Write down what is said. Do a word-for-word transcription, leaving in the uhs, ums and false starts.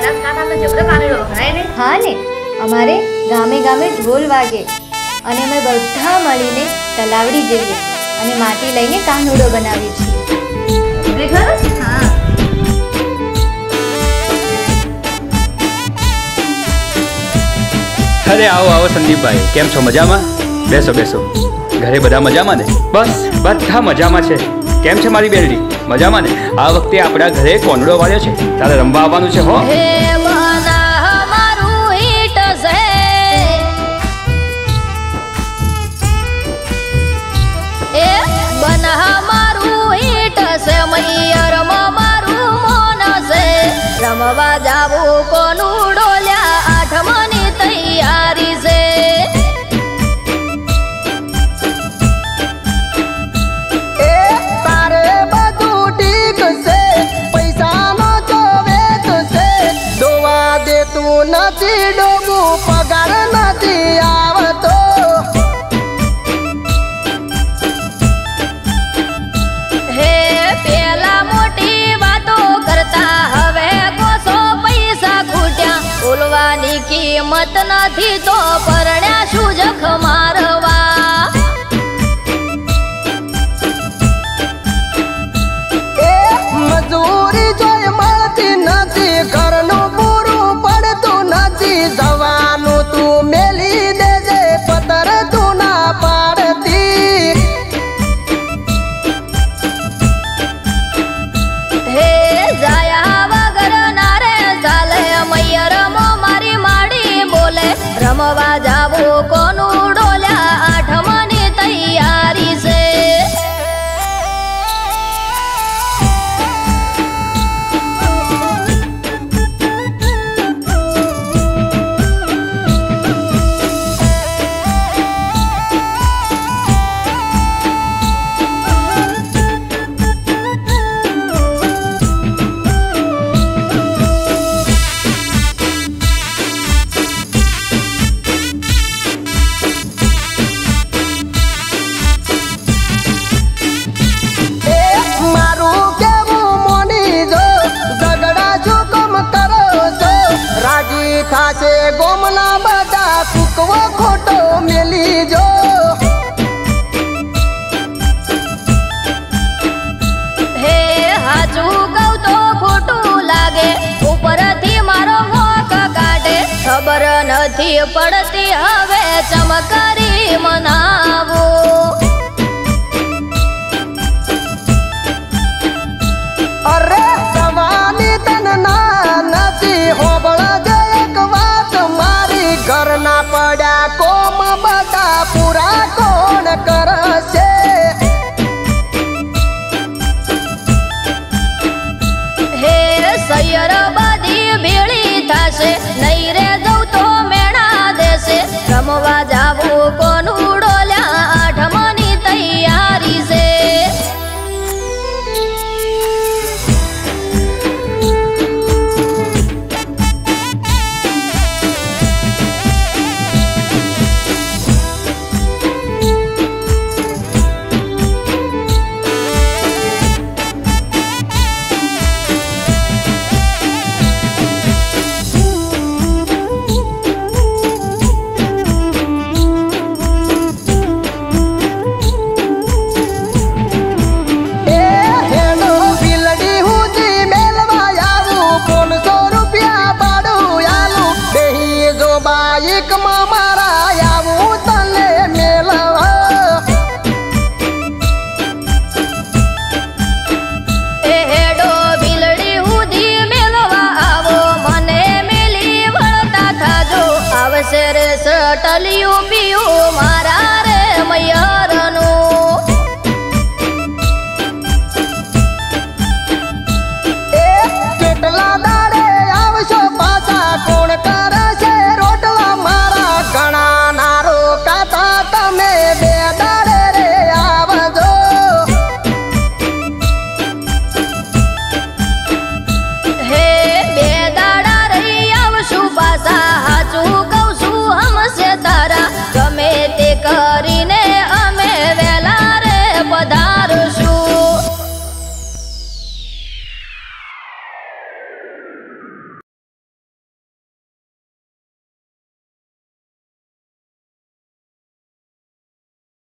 બનાસકાંઠા તો જબરો કાનુડો વખણાય ને? હા ને, અમારે ગામે ગામે ઢોલ વાગે અને અમે બધા મળીને તલાવડી જઈએ અને માટી લઈને કાનુડો બનાવીએ છીએ. ખરેખર? હા. અરે આવો આવો સંદીપભાઈ, કેમ છો? મજામાં? બેસો બેસો. ઘરે બધા મજામાં ને? બસ બધા મજામાં છે. કેમ છે મારી બેરડી? મજામાં ને? આ વખતે આપણા ઘરે કોનડો વાળ્યો છે, તારે રમવા આવવાનું છે હો. રમવા જાવું કોનુડો લ્યા આઠમની તૈયારી છે. એ તારે બધું ઠીક છે, પૈસાનો તો વેત છે, દોવા દેતું નથી ડોગું, પગાર નથી આવતો. હે પેલા મોટી વાતો કરતા હવે કોસો પૈસા ખૂટ્યા, બોલવાની કિંમત નથી તો પરણ્યા શું જખ મારવા. એ મજૂરી જોઈ મળતી નથી, ઘરનું પૂરું પડતું નથી, જવાનું તું મેલી દેજે પતર તું ના પાડતી. હે જાયા વગર ના રે ચાલે, મૈયર મો મારી માડી બોલે, રમવા જાવું કોનું ડોલ્યા આઠમની તૈયારી છે. થાશે ગોમના બધા કુકવો ખોટો મેલી જો. હે હાચું કહું તો ખોટું લાગે, ઉપરથી મારો મોક કાઢે, ખબર નથી પડતી હવે ચમકારી મનાવો. અરે સવાની તન ના નથી હોબળા જે એક વાત મારી, ઘરના પડ્યા કોમ બધા પૂરા કોણ કરશે. હે સૈયર બધી ભેળી થશે, નહીં રે જવું તો મેણા દેશે, રમવા જાવું કોનું ડોલ્યા આઠમની તૈયારી છે. ટલિયું પીયું મારા રે મૈયરનું.